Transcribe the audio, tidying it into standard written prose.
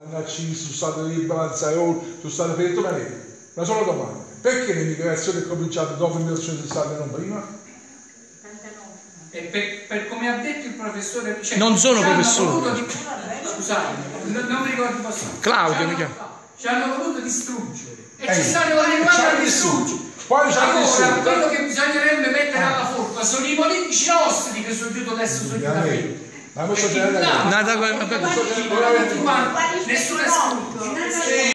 Andarci su stato di Balanzaiolo, su stato per pianeta. Una sola domanda: perché l'immigrazione è cominciata dopo il 1960 e non prima? E per come ha detto il professore, cioè, non sono professore. Scusate, non mi ricordo cosa. Claudio mi chiama. Ci hanno voluto distruggere e ci stanno arrivando a distruggere. Poi allora, quello che bisognerebbe mettere alla forca sono i politici nostri che sono giù adesso sugli tappeti. Ma nessuno è